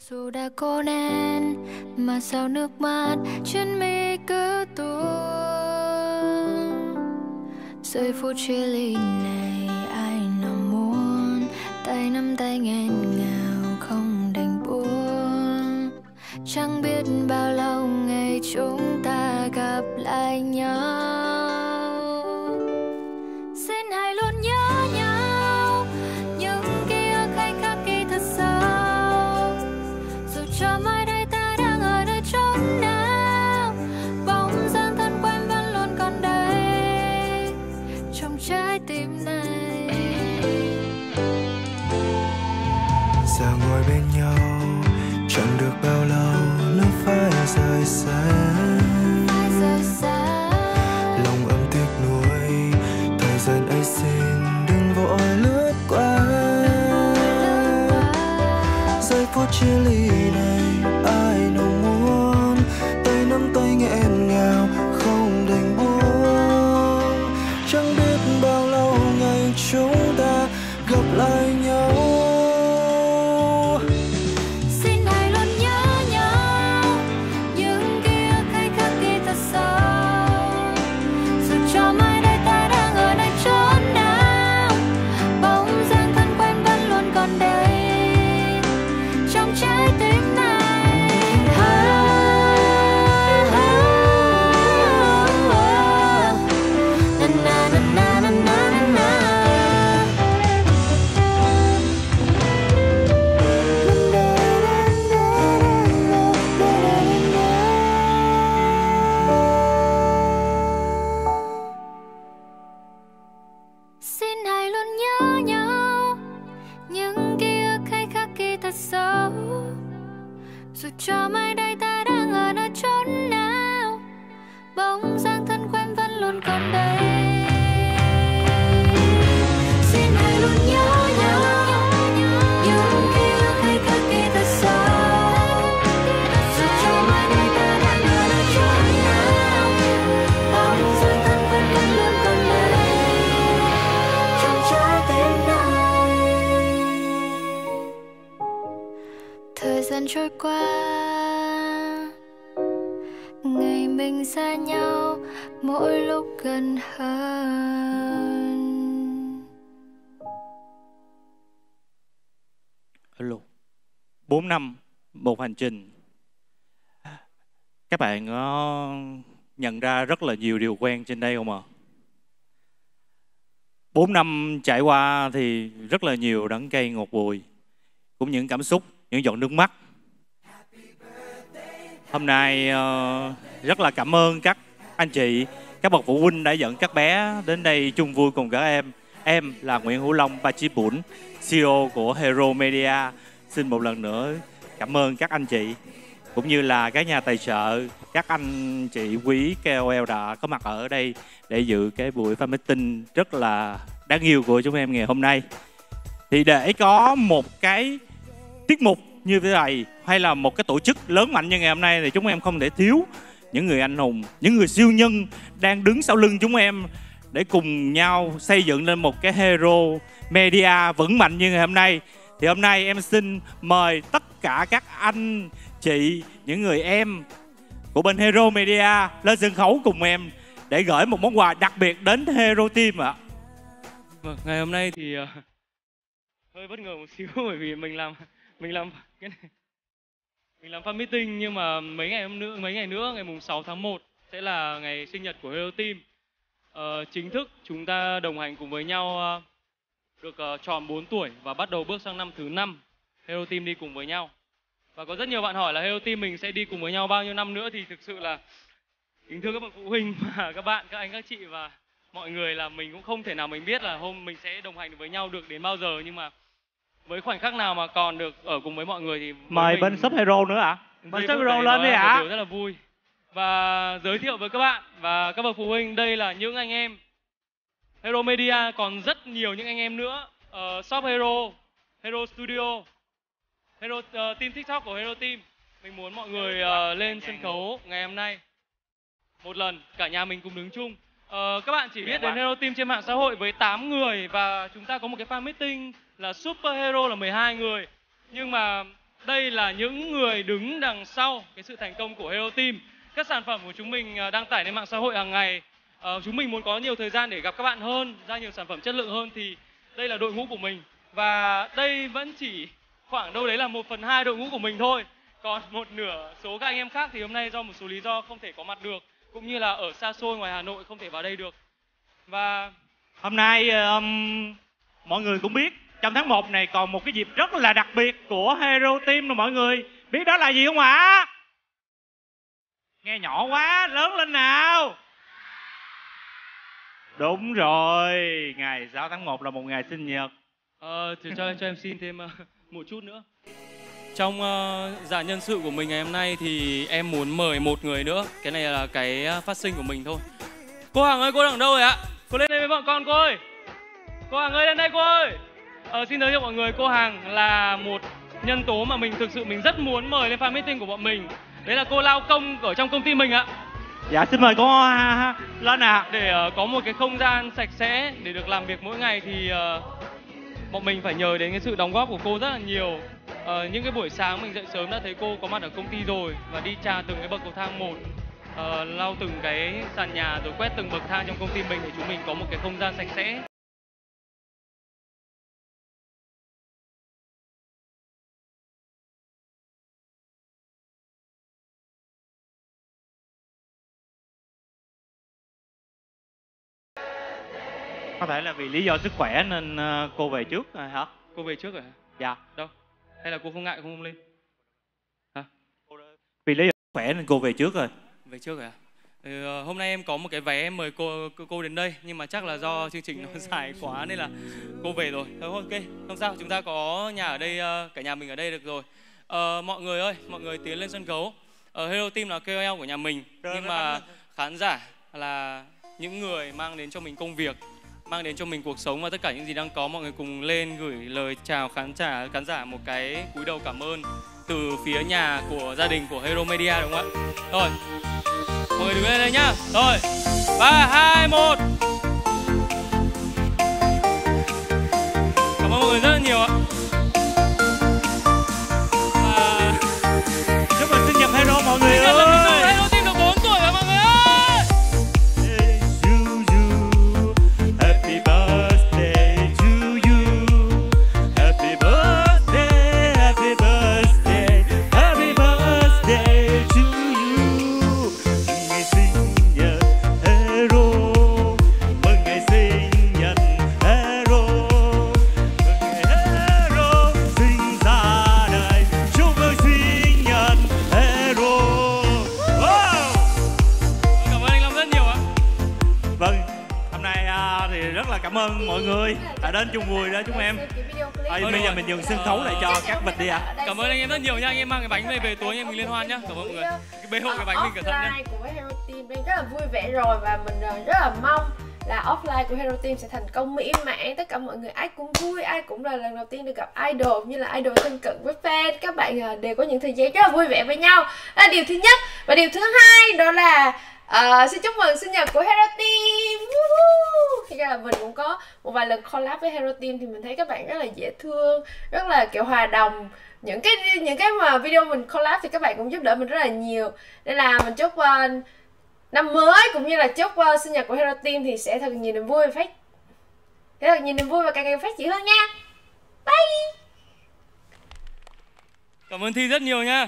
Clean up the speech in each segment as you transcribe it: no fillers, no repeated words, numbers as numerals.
Dù đã cố nén mà sao nước mắt trên mi cứ tuôn. Giây phút chia ly này ai nào muốn tay nắm tay nghẹn ngào không đành buông. Chẳng biết bao lâu ngày chúng ta gặp lại nhau. Xin hãy luôn nhớ nhau những ký ức hay khắc ghi thật sâu. Dù cho mai đây ta đang ở nơi chốn nào, bóng dáng thân quen vẫn luôn còn đây trong trái tim này. Giờ ngồi bên nhau chẳng được bao lâu, nước phai rời xa. Lòng âm tiếc nuối, thời gian ấy xin đừng vội lướt qua. Giây phút chia ly này ai nào muốn tay nắm tay nghẹn ngào không đành buông. Chẳng biết bao lâu ngày chúng ta gặp lại nhau. Dù cho mai đây ta đang ở nơi chốn nào, bóng dáng thân quen vẫn luôn còn đây. Xin hãy luôn nhớ nhau những ký ức hay khắc ghi thật sâu. Dù cho mai đây ta đang ở nơi chốn nào, bóng dáng thân quen vẫn luôn còn đây trong trái tim này. Thời gian trôi qua, ngày mình xa nhau mỗi lúc gần hơn. Alo. 4 năm một hành trình. Các bạn có nhận ra rất là nhiều điều quen trên đây không ạ? 4 năm trải qua thì rất là nhiều đắng cay ngọt bùi, cũng những cảm xúc, những giọt nước mắt. Hôm nay rất là cảm ơn các anh chị, các bậc phụ huynh đã dẫn các bé đến đây chung vui cùng các em. Em là Nguyễn Hữu Long Pachipun, CEO của Hero Media. Xin một lần nữa cảm ơn các anh chị, cũng như là các nhà tài trợ, các anh chị quý KOL đã có mặt ở đây để dự cái buổi fan meeting rất là đáng yêu của chúng em ngày hôm nay. Thì để có một cái tiết mục như thế này hay là một cái tổ chức lớn mạnh như ngày hôm nay thì chúng em không thể thiếu những người anh hùng, những người siêu nhân đang đứng sau lưng chúng em để cùng nhau xây dựng lên một cái Hero Media vững mạnh như ngày hôm nay. Thì hôm nay em xin mời tất cả các anh chị, những người em của bên Hero Media lên sân khấu cùng em để gửi một món quà đặc biệt đến Hero Team ạ. Vâng, ngày hôm nay thì hơi bất ngờ một xíu bởi vì mình làm cái này, mình làm fan meeting, nhưng mà mấy ngày nữa ngày mùng 6 tháng 1 sẽ là ngày sinh nhật của Hero Team. Chính thức chúng ta đồng hành cùng với nhau được tròn 4 tuổi và bắt đầu bước sang năm thứ 5 Hero Team đi cùng với nhau. Và có rất nhiều bạn hỏi là Hero Team mình sẽ đi cùng với nhau bao nhiêu năm nữa, thì thực sự là kính thưa các bậc phụ huynh và các bạn, các anh, các chị và mọi người, là mình cũng không thể nào mình biết là hôm mình sẽ đồng hành với nhau được đến bao giờ, nhưng mà với khoảnh khắc nào mà còn được ở cùng với mọi người thì mời bên shop Hero nữa ạ. Bên shop Hero lên đi ạ. Điều rất là vui. Và giới thiệu với các bạn và các bậc phụ huynh, đây là những anh em Hero Media, còn rất nhiều những anh em nữa ở shop Hero, Hero Studio, Hero team TikTok của Hero Team. Mình muốn mọi người lên sân khấu ngày hôm nay một lần, cả nhà mình cùng đứng chung. Các bạn chỉ biết đến Hero Team trên mạng xã hội với 8 người và chúng ta có một cái fan meeting là Super Hero là 12 người. Nhưng mà đây là những người đứng đằng sau cái sự thành công của Hero Team. Các sản phẩm của chúng mình đăng tải lên mạng xã hội hàng ngày. Chúng mình muốn có nhiều thời gian để gặp các bạn hơn, ra nhiều sản phẩm chất lượng hơn, thì đây là đội ngũ của mình. Và đây vẫn chỉ khoảng đâu đấy là 1/2 đội ngũ của mình thôi. Còn một nửa số các anh em khác thì hôm nay do một số lý do không thể có mặt được, cũng như là ở xa xôi ngoài Hà Nội không thể vào đây được. Và hôm nay mọi người cũng biết trong tháng 1 này còn một cái dịp rất là đặc biệt của Hero Team rồi mọi người. Biết đó là gì không ạ? Nghe nhỏ quá, lớn lên nào. Đúng rồi, ngày 6 tháng 1 là một ngày sinh nhật. Thì cho em xin thêm một chút nữa. Trong dạ nhân sự của mình ngày hôm nay thì em muốn mời một người nữa. Cái này là cái phát sinh của mình thôi. Cô Hằng ơi, cô đang ở đâu rồi ạ? Cô lên đây với bọn con cô ơi. Cô Hằng ơi, lên đây cô ơi. Xin giới thiệu mọi người, cô Hằng là một nhân tố mà mình thực sự mình rất muốn mời lên fan meeting của bọn mình. Đấy là cô lao công ở trong công ty mình ạ. Dạ xin mời cô lên ạ. Để có một cái không gian sạch sẽ để được làm việc mỗi ngày thì bọn mình phải nhờ đến cái sự đóng góp của cô rất là nhiều. Những cái buổi sáng mình dậy sớm đã thấy cô có mặt ở công ty rồi, và đi trà từng cái bậc cầu thang một, lau từng cái sàn nhà rồi quét từng bậc thang trong công ty mình để chúng mình có một cái không gian sạch sẽ. Có thể là vì lý do sức khỏe nên cô về trước rồi hả? Cô về trước rồi hả? Dạ. Đâu? Hay là cô không ngại không lên? Hả? Vì lý do sức khỏe nên cô về trước rồi. Về trước rồi à? Hôm nay em có một cái vé em mời cô đến đây, nhưng mà chắc là do chương trình nó dài quá nên là cô về rồi. Thôi ok, không sao, chúng ta có nhà ở đây, cả nhà mình ở đây được rồi. Mọi người ơi, mọi người tiến lên sân khấu. Hero Team là KOL của nhà mình, nhưng mà khán giả là những người mang đến cho mình công việc, mang đến cho mình cuộc sống và tất cả những gì đang có. Mọi người cùng lên gửi lời chào khán giả một cái cúi đầu cảm ơn từ phía nhà của gia đình của Hero Media, đúng không ạ? Rồi, mọi người đứng lên đây nhá. Rồi, 3, 2, 1. Cảm ơn mọi người rất là nhiều ạ. Chúc mừng sinh nhật Hero mọi người ơi. Hero Team được 4 tuổi rồi mọi người ơi. Happy birthday to you. Happy birthday, happy birthday, happy birthday to you. Ngày sinh nhật Hero, mừng ngày sinh nhật Hero, mừng ngày Hero sinh ra đời. Chúc mừng sinh nhật Hero. Wow. Cảm ơn anh Long rất nhiều ạ. Vâng, hôm nay thì rất là cảm ơn mọi người đã đến chung vui đó chúng em. Bây giờ mình dừng sân khấu lại cho các vịt đi ạ. Cảm ơn anh em rất nhiều nha. Anh em mang cái bánh về tối anh em mình liên hoan nhá. Cảm ơn mọi người. Cái bê hộ cái bánh mình cẩn thận nhá. Offline của Hero Team đang rất là vui vẻ rồi, và mình rất là mong là offline của Hero Team sẽ thành công mỹ mãn. Tất cả mọi người ai cũng vui, ai cũng là lần đầu tiên được gặp idol, như là idol thân cận với fan. Các bạn đều có những thời gian rất là vui vẻ với nhau. Đó là điều thứ nhất. Và điều thứ hai đó là xin chúc mừng sinh nhật của Hero Team. Khi ra là mình cũng có một vài lần collab với Hero Team thì mình thấy các bạn rất là dễ thương, rất là kiểu hòa đồng. Những cái mà video mình collab thì các bạn cũng giúp đỡ mình rất là nhiều. Nên là mình chúc năm mới cũng như là chúc sinh nhật của Hero Team thì sẽ thật nhiều niềm vui và càng ngày phát triển hơn nha. Bye. Cảm ơn Thi rất nhiều nha.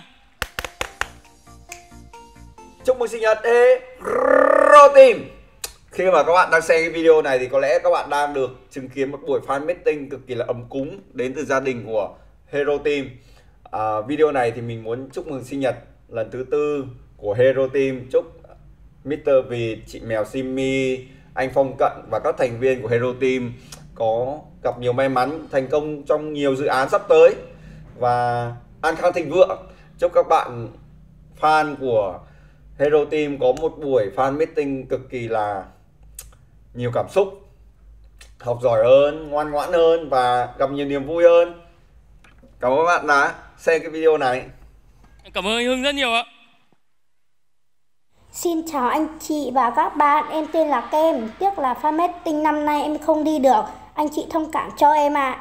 Chúc mừng sinh nhật Hero Team. Khi mà các bạn đang xem cái video này thì có lẽ các bạn đang được chứng kiến một buổi fan meeting cực kỳ là ấm cúng đến từ gia đình của Hero Team. Video này thì mình muốn chúc mừng sinh nhật lần thứ 4 của Hero Team. Chúc Mr. Vịt, chị Mèo Simmy, anh Phong Cận và các thành viên của Hero Team có gặp nhiều may mắn, thành công trong nhiều dự án sắp tới và an khang thịnh vượng. Chúc các bạn fan của Hero Team có một buổi fan meeting cực kỳ là nhiều cảm xúc, học giỏi hơn, ngoan ngoãn hơn và gặp nhiều niềm vui hơn. Cảm ơn các bạn đã xem cái video này. Cảm ơn anh Hưng rất nhiều ạ. Xin chào anh chị và các bạn, em tên là Kem. Tiếc là fan meeting năm nay em không đi được, anh chị thông cảm cho em ạ.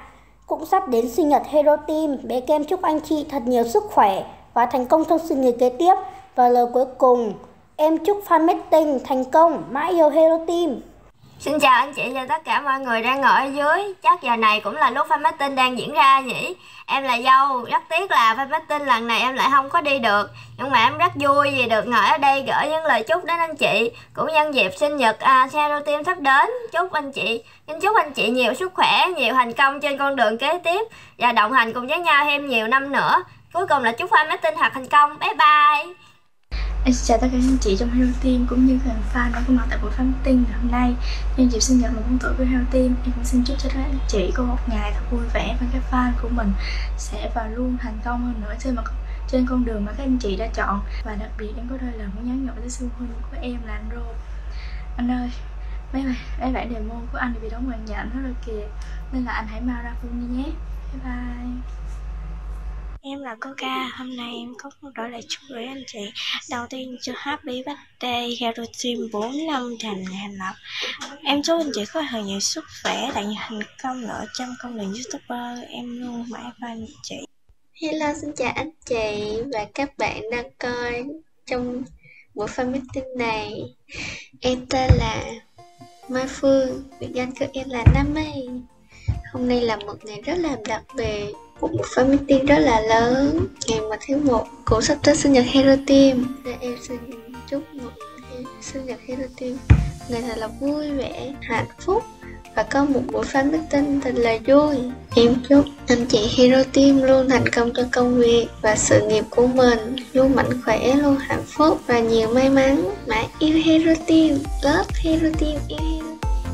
cũng sắp đến sinh nhật Hero Team. Bé Kem chúc anh chị thật nhiều sức khỏe và thành công trong sự nghiệp kế tiếp. Và lời cuối cùng, em chúc fan meeting thành công, mãi yêu Hero Team. Xin chào anh chị và tất cả mọi người đang ngồi ở dưới. Chắc giờ này cũng là lúc fan meeting đang diễn ra nhỉ. Em là Dâu, rất tiếc là fan meeting lần này em lại không có đi được. Nhưng mà em rất vui vì được ngồi ở đây gửi những lời chúc đến anh chị. Cũng nhân dịp sinh nhật Hero Team sắp đến. Chúc anh chị nhiều sức khỏe, nhiều thành công trên con đường kế tiếp. Và đồng hành cùng với nhau thêm nhiều năm nữa. Cuối cùng là chúc fan meeting thật thành công. Bye bye. Em xin chào tất cả anh chị trong Hero Team cũng như các fan đã có mặt tại buổi fan meeting ngày hôm nay. Nhân dịp sinh nhật 14 tuổi của Hero Team, em cũng xin chúc cho các anh chị có một ngày thật vui vẻ và các fan của mình sẽ và luôn thành công hơn nữa trên con đường mà các anh chị đã chọn. Và đặc biệt em có đôi lời muốn nhắn nhủ tới sư huynh của em là anh Rô. Anh ơi, mấy bản demo của anh bị đóng màn nhện hết rồi kìa, nên là anh hãy mau ra full đi nhé. Bye bye. Em là Coca, hôm nay em có một đổi lời chúc gửi anh chị. Đầu tiên cho Happy Birthday Hero Team 4 năm thành thành lập. Em chúc anh chị có thật nhiều sức khỏe, đạt nhiều thành công nữa trong con đường YouTuber. Em luôn mãi fan anh chị. Hello, xin chào anh chị và các bạn đang coi trong buổi fan meeting này. Em tên là Mai Phương, biệt danh của em là Nam Mây. Hôm nay là một ngày rất là đặc biệt, một fan meeting rất là lớn, ngày 1 tháng 1 cũng sắp tới sinh nhật Hero Team. Nên em xin chúc một sinh nhật Hero Team ngày thật là vui vẻ, hạnh phúc và có một buổi fan meeting thật là vui. Em chúc anh chị Hero Team luôn thành công trong công việc và sự nghiệp của mình, luôn mạnh khỏe, luôn hạnh phúc và nhiều may mắn. Mãi yêu Hero Team, love Hero Team, yêu Hero.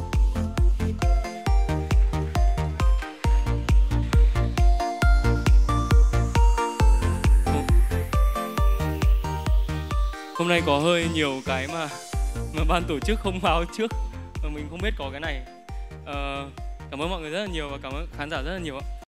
Hôm nay có hơi nhiều cái mà ban tổ chức không báo trước mà mình không biết có cái này. Cảm ơn mọi người rất là nhiều và cảm ơn khán giả rất là nhiều.